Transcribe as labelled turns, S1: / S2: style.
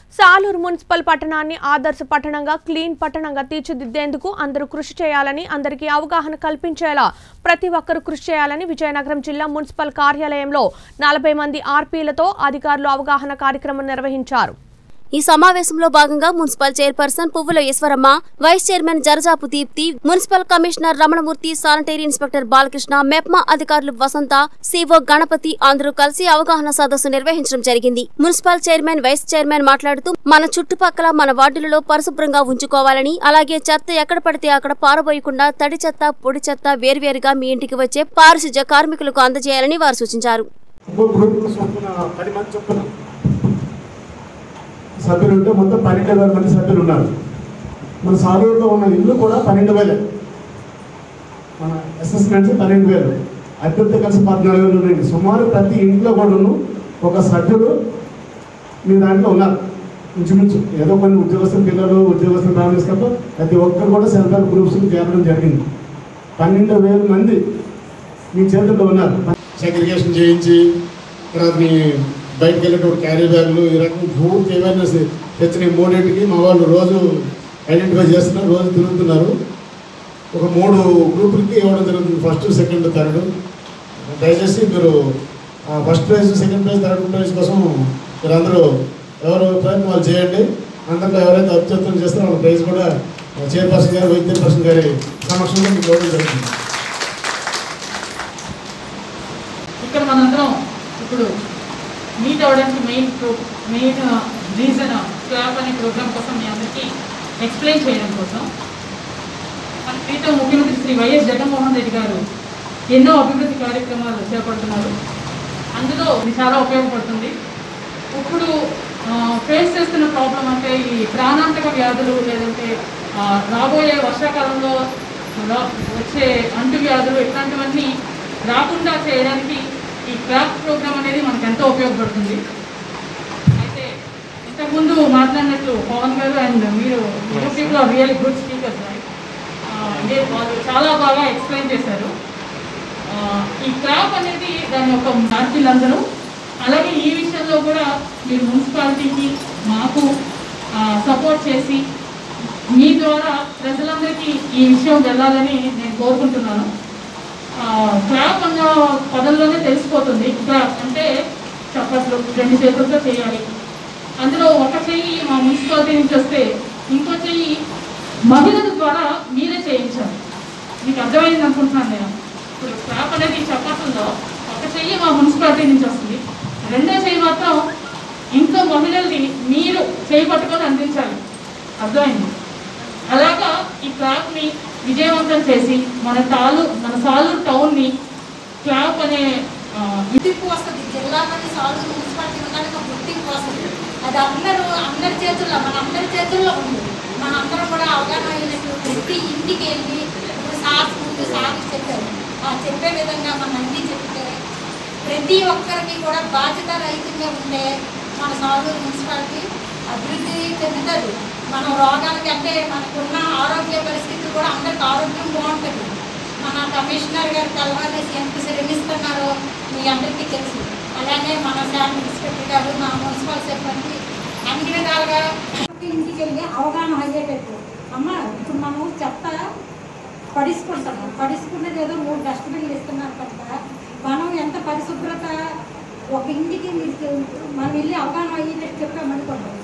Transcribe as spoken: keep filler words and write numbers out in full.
S1: Saluru municipal పట్టణాన్ని ఆదర్శ పట్టణంగా clean పట్టణంగా తీర్చిదిద్దేందుకు అందరూ కృషి చేయాలని, అందరికీ అవగాహన కల్పించేలా ప్రతి ఒక్కరూ కృషి చేయాలని విజయనగరం జిల్లా మున్సిపల్ కార్యాలయంలో నలభై మంది ఆర్పీలతో అధికారులు అవగాహన కార్యక్రమం నిర్వహించారు.
S2: ఈ సమావేశంలో భాగంగా municipal chairperson Puvvula Eswaramma, vice chairman Jarajapu Deepti, municipal commissioner Ramanamurthy, sanitary inspector Balakrishna, MEPMA అధికారులు వసంత, సిఓ గణపతి అందరూ కలిసి అవగాహన సదస్సు నిర్వహించడం జరిగింది. మున్సిపల్ చైర్మన్, వైస్ చైర్మన్ మాట్లాడుతూ మన చుట్టుపక్కల మన వార్డులలో పరిశుభ్రంగా ఉంచుకోవాలని, అలాగే చెత్త ఎక్కడ పడితే అక్కడ పారబోయకుండా తడి చెత్త, పొడి చెత్త వేర్వేరుగా మీ ఇంటికి వచ్చే పారిశుధ్య కార్మికులకు అందజేయాలని వారు సూచించారు.
S3: సభ్యులు ఉంటే మొత్తం పన్నెండు వేల మంది సభ్యులు ఉన్నారు. మన సాలూరులో ఉన్న ఇల్లు కూడా పన్నెండు వేలే మన ఎస్ఎస్ కలిసి పన్నెండు వేలు అభ్యర్థి కలిసి పద్నాలుగు వేలు ఉన్నాయి. సుమారు ప్రతి ఇంట్లో కూడా ఒక సభ్యులు మీ దాంట్లో ఉన్నారు. ఇంచుమించు ఏదో కొన్ని ఉద్యోగస్తుల పిల్లలు ఉద్యోగస్తులు రావేస్తారో ప్రతి ఒక్కరు కూడా సెల్ఫ్ హెల్ప్ గ్రూప్స్కి చేరడం జరిగింది. పన్నెండు వేల మంది మీ చేతుల్లో ఉన్నారు. సెగ్రిగేషన్ చేయించి తర్వాత మీ బయటకు వెళ్ళేటప్పుడు క్యారీ బ్యాగులు ఈ రకం పూర్తి అవేర్నెస్ తెచ్చిన మూడింటికి మా వాళ్ళు రోజు ఐడెంటిఫై చేస్తున్నారు, రోజు తిరుగుతున్నారు. ఒక మూడు గ్రూపులకి ఇవ్వడం జరుగుతుంది, ఫస్ట్, సెకండ్, థర్డ్. దయచేసి మీరు first prize, second prize, third prize కోసం మీరు అందరూ ఎవరు ప్రయత్నం వాళ్ళు చేయండి. అందరిలో ఎవరైతే అత్యుత్తరం చేస్తారో వాళ్ళ ప్రైజ్ కూడా చైర్పర్సన్ గారు, వైస్ చైర్పర్సన్ గారి సమక్షంలో మీకు ఇవ్వడం జరుగుతుంది.
S4: ఇక్కడ మనందరం ఇప్పుడు మీట్ అవ్వడానికి main pro main reason clap అనే ప్రోగ్రామ్ కోసం మీ అందరికీ ఎక్స్ప్లెయిన్ చేయడం కోసం మన ప్రీతం ముఖ్యమంత్రి శ్రీ వైఎస్ జగన్మోహన్ రెడ్డి గారు ఎన్నో అభివృద్ధి కార్యక్రమాలు చేపడుతున్నారు. అందులో ఇది చాలా ఉపయోగపడుతుంది. ఇప్పుడు ఫేస్ చేస్తున్న ప్రాబ్లం అంటే ఈ ప్రాణాంతక వ్యాధులు, లేదంటే రాబోయే వర్షాకాలంలో వచ్చే అంటు వ్యాధులు, ఇట్లాంటివన్నీ రాకుండా చేయడానికి ఈ క్రాఫ్ట్ ప్రోగ్రామ్ అనేది మనకు ఎంతో ఉపయోగపడుతుంది. అయితే ఇంతకుముందు మాట్లాడినట్లు పవన్ గారు అండ్ మీరు people are really good speakers, అంటే వాళ్ళు చాలా బాగా ఎక్స్ప్లెయిన్ చేశారు. ఈ క్రాఫ్ట్ అనేది దాని యొక్క మార్పులందరూ, అలాగే ఈ విషయంలో కూడా మీరు మున్సిపాలిటీకి మాకు సపోర్ట్ చేసి మీ ద్వారా ప్రజలందరికీ ఈ విషయం వెళ్ళాలని నేను కోరుకుంటున్నాను. క్లాప్ అన్న పదంలోనే తెలిసిపోతుంది. క్లాప్ అంటే చప్పట్లు రెండు చేతులతో చేయాలి. అందులో ఒక చెయ్యి మా మున్సిపాలిటీ నుంచి వస్తే ఇంకో చెయ్యి మహిళల ద్వారా మీరే చేయించాలి. మీకు అర్థమైంది అనుకుంటున్నాను నేను. ఇప్పుడు క్లాప్ అనేది చప్పట్లలో ఒక చెయ్యి మా మున్సిపాలిటీ నుంచి వస్తుంది, రెండో చెయ్యి మాత్రం ఇంకో మహిళల్ని మీరు చేయి పట్టుకొని అందించాలి. అర్థమైంది? అలాగా ఈ క్లాప్ని విజయవంతం చేసి మన తాలూ మన సాలూరు టౌన్ని క్లాప్ అనే
S5: గుర్తింపు వస్తుంది. జిల్లాలోని సాలూరు మున్సిపాలిటీ ఉండడానికి ఒక గుర్తింపు వస్తుంది. అది అందరూ అందరి చేతుల్లో మన అందరి చేతుల్లో ఉంది. మన అందరం కూడా అవగాహన అయినట్టు ప్రతి ఇంటికి వెళ్ళి ఇప్పుడు సార్ ముందు సార్లు చెప్పారు, ఆ చెప్పే విధంగా మనం అన్నీ చెప్తే ప్రతి ఒక్కరికి కూడా బాధ్యత రహితంగా ఉంటే మన సాలూరు మున్సిపాలిటీ అభివృద్ధి చెందుతుంది. మనం రోగాలకి అంటే మనకున్న ఆరోగ్య పరిస్థితులు కూడా అందరికి ఆరోగ్యం బాగుంటుంది. మన కమిషనర్ గారు కలవాలేసి ఎంత శ్రమిస్తున్నారో మీ అందరికీ తెలుసు. అలానే మన శానిటరీ ఇన్స్పెక్టర్ గారు, మన మున్సిపల్ సిబ్బంది అన్ని విధాలుగా ఇంటికి వెళ్ళి అవగాహన అయ్యేటట్టు. అమ్మ ఇప్పుడు మనం చెత్త పడుచుకుంటాము, పడుచుకున్నది ఏదో మూడు డస్ట్బిన్లు ఇస్తున్నారు కనుక మనం ఎంత పరిశుభ్రత ఒక ఇంటికి మీరు మనం వెళ్ళి అవగాహన అయ్యేటట్టు చెప్పామనుకోండి,